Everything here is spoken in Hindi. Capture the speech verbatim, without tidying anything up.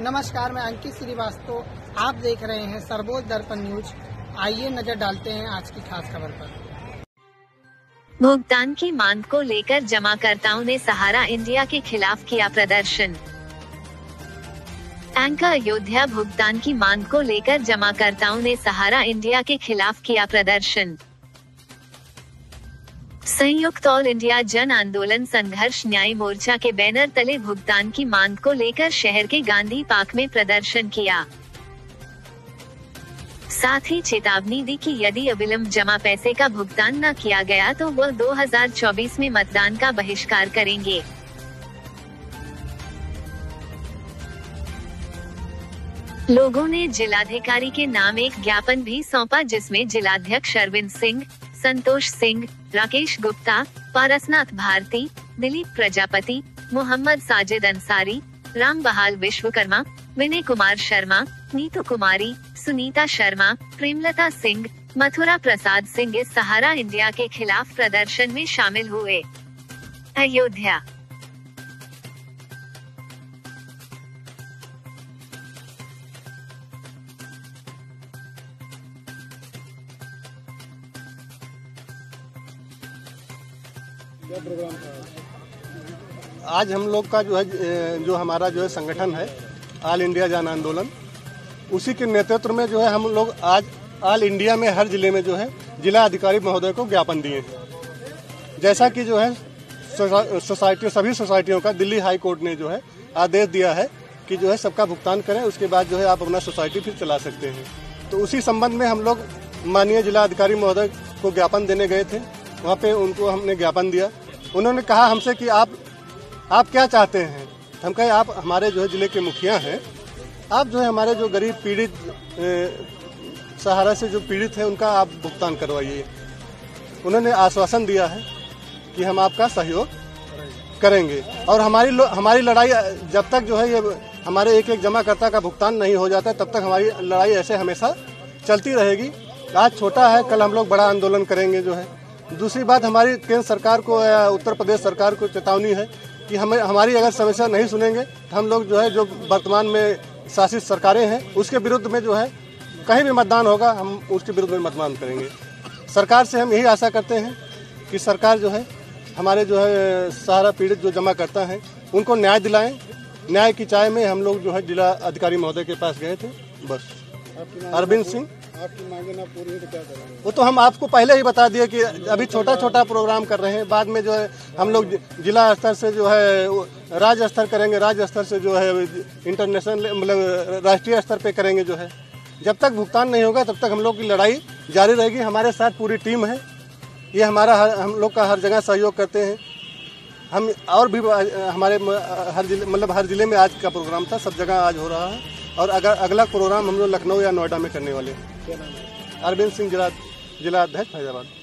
नमस्कार, मैं अंकित श्रीवास्तव। आप देख रहे हैं सरबोज दर्पण न्यूज। आइए नजर डालते हैं आज की खास खबर पर। भुगतान की मांग को लेकर जमाकर्ताओं ने सहारा इंडिया के खिलाफ किया प्रदर्शन। बैंक अयोध्या भुगतान की मांग को लेकर जमाकर्ताओं ने सहारा इंडिया के खिलाफ किया प्रदर्शन। संयुक्त ऑल इंडिया जन आंदोलन संघर्ष न्याय मोर्चा के बैनर तले भुगतान की मांग को लेकर शहर के गांधी पार्क में प्रदर्शन किया। साथ ही चेतावनी दी कि यदि अविलंब जमा पैसे का भुगतान न किया गया तो वह दो हज़ार चौबीस में मतदान का बहिष्कार करेंगे। लोगों ने जिलाधिकारी के नाम एक ज्ञापन भी सौंपा, जिसमें जिलाध्यक्ष अरविंद सिंह, संतोष सिंह, राकेश गुप्ता, पारसनाथ भारती, दिलीप प्रजापति, मोहम्मद साजिद अंसारी, राम बहाल विश्वकर्मा, विनय कुमार शर्मा, नीतू कुमारी, सुनीता शर्मा, प्रेमलता सिंह, मथुरा प्रसाद सिंह इस सहारा इंडिया के खिलाफ प्रदर्शन में शामिल हुए। अयोध्या प्रोग्राम आज हम लोग का जो है जो हमारा जो है संगठन है ऑल इंडिया जन आंदोलन, उसी के नेतृत्व में जो है हम लोग आज ऑल इंडिया में हर जिले में जो है जिला अधिकारी महोदय को ज्ञापन दिए हैं। जैसा कि जो है सोसाइटी सभी सोसाइटियों का दिल्ली हाई कोर्ट ने जो है आदेश दिया है कि जो है सबका भुगतान करें, उसके बाद जो है आप अपना सोसाइटी फिर चला सकते हैं। तो उसी संबंध में हम लोग माननीय जिला अधिकारी महोदय को ज्ञापन देने गए थे। वहाँ पे उनको हमने ज्ञापन दिया। उन्होंने कहा हमसे कि आप आप क्या चाहते हैं। हम कहे आप हमारे जो है जिले के मुखिया हैं, आप जो है हमारे जो गरीब पीड़ित सहारा से जो पीड़ित है उनका आप भुगतान करवाइए। उन्होंने आश्वासन दिया है कि हम आपका सहयोग करेंगे और हमारी हमारी लड़ाई जब तक जो है ये हमारे एक एक जमाकर्ता का भुगतान नहीं हो जाता तब तक हमारी लड़ाई ऐसे हमेशा चलती रहेगी। आज छोटा है, कल हम लोग बड़ा आंदोलन करेंगे जो है। दूसरी बात, हमारी केंद्र सरकार को या उत्तर प्रदेश सरकार को चेतावनी है कि हमें हमारी अगर समस्या नहीं सुनेंगे तो हम लोग जो है जो वर्तमान में शासित सरकारें हैं उसके विरुद्ध में जो है कहीं भी मतदान होगा हम उसके विरुद्ध में मतदान करेंगे। सरकार से हम यही आशा करते हैं कि सरकार जो है हमारे जो है सहारा पीड़ित जो जमा करता है उनको न्याय दिलाएं। न्याय की चाह में हम लोग जो है जिला अधिकारी महोदय के पास गए थे। बस अरविंद सिंह, आपकी मांगे ना पूरी हो तो क्या करेंगे? वो तो हम आपको पहले ही बता दिए कि अभी छोटा छोटा प्रोग्राम कर रहे हैं, बाद में जो है हम लोग जिला स्तर से जो है राज्य स्तर करेंगे, राज्य स्तर से जो है इंटरनेशनल मतलब राष्ट्रीय स्तर पे करेंगे। जो है जब तक भुगतान नहीं होगा तब तक हम लोग की लड़ाई जारी रहेगी। हमारे साथ पूरी टीम है, ये हमारा हर, हम लोग का हर जगह सहयोग करते हैं। हम और भी हमारे हर जिले मतलब हर जिले में आज का प्रोग्राम था, सब जगह आज हो रहा है और अगर अगला प्रोग्राम हम लोग लखनऊ या नोएडा में करने वाले हैं। अरविंद सिंह, जिला जिला अध्यक्ष फैजाबाद।